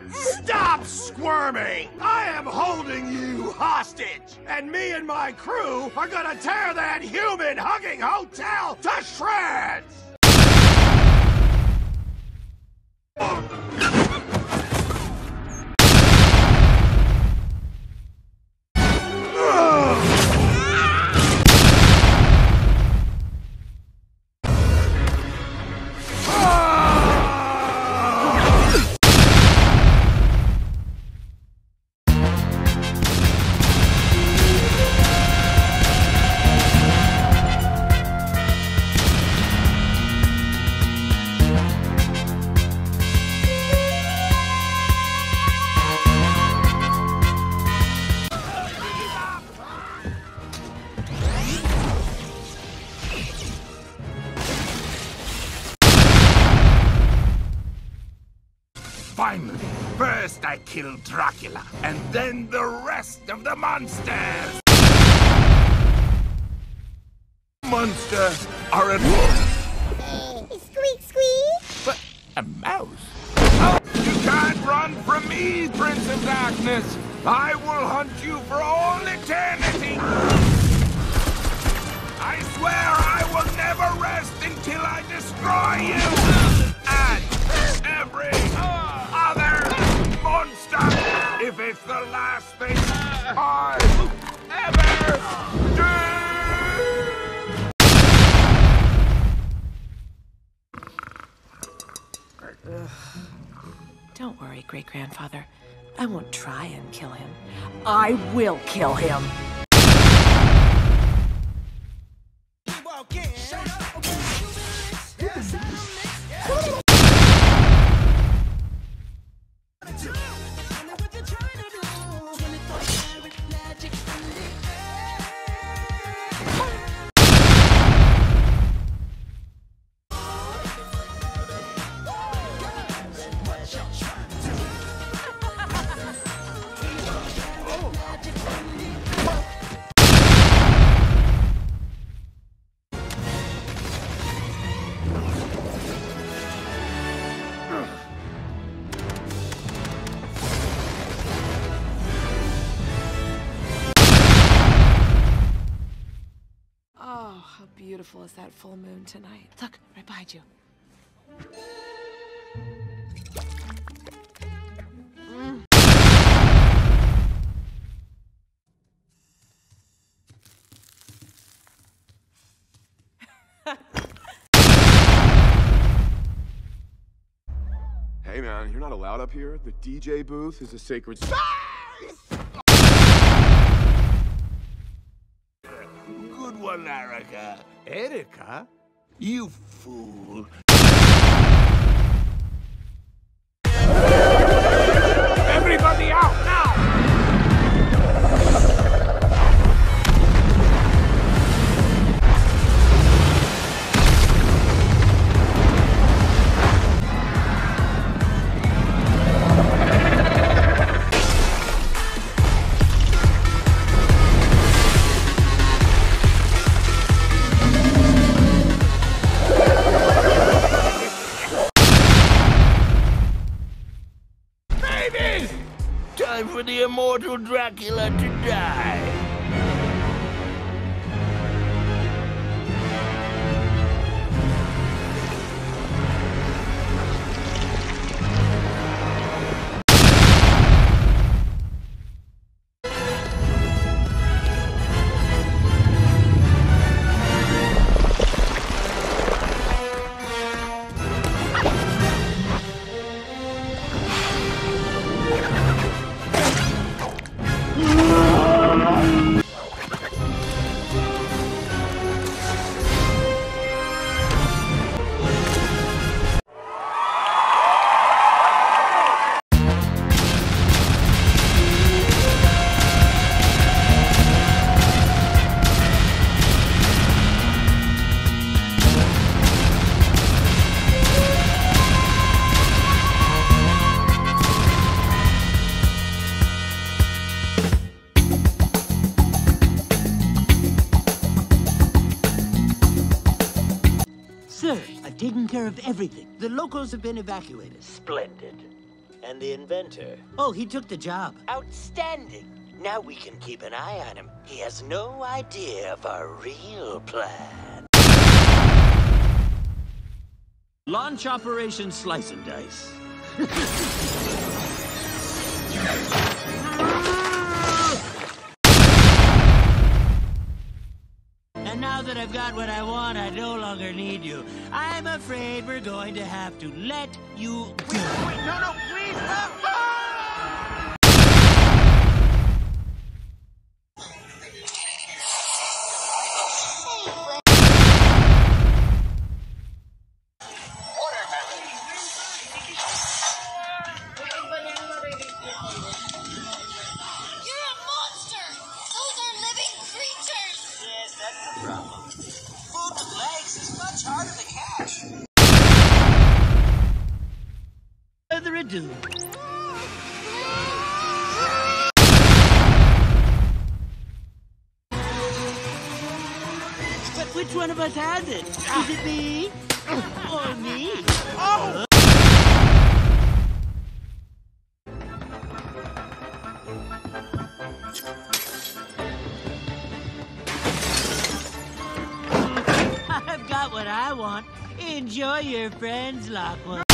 Stop squirming! I am holding you hostage! And me and my crew are gonna tear that human-hugging hotel to shreds! Finally, first I killed Dracula, and then the rest of the monsters! Monsters are at war. Squeak, squeak! But a mouse? Oh, you can't run from me, Prince of Darkness! I will hunt you for all eternity! I swear I will never rest until I destroy you! And every other monster, if it's the last thing I ever do! Don't worry, great-grandfather. I won't try and kill him. I will kill him! Oh, how beautiful is that full moon tonight. Look, right behind you. Hey man, you're not allowed up here. The DJ booth is a sacred space! Good one, Erica. Erica? You fool. Everybody out now! Time for the immortal Dracula to die. Sir, I've taken care of everything. The locals have been evacuated. Splendid. And the inventor? Oh, he took the job. Outstanding. Now we can keep an eye on him. He has no idea of our real plan. Launch Operation Slice and Dice. And now that I've got what I want, I no longer need you. I'm afraid we're going to have to let you go. Wait, no, please, no! Further ado. But which one of us has it? Is it me? Or me? Oh! I've got what I want. Enjoy your friends, Lockwood.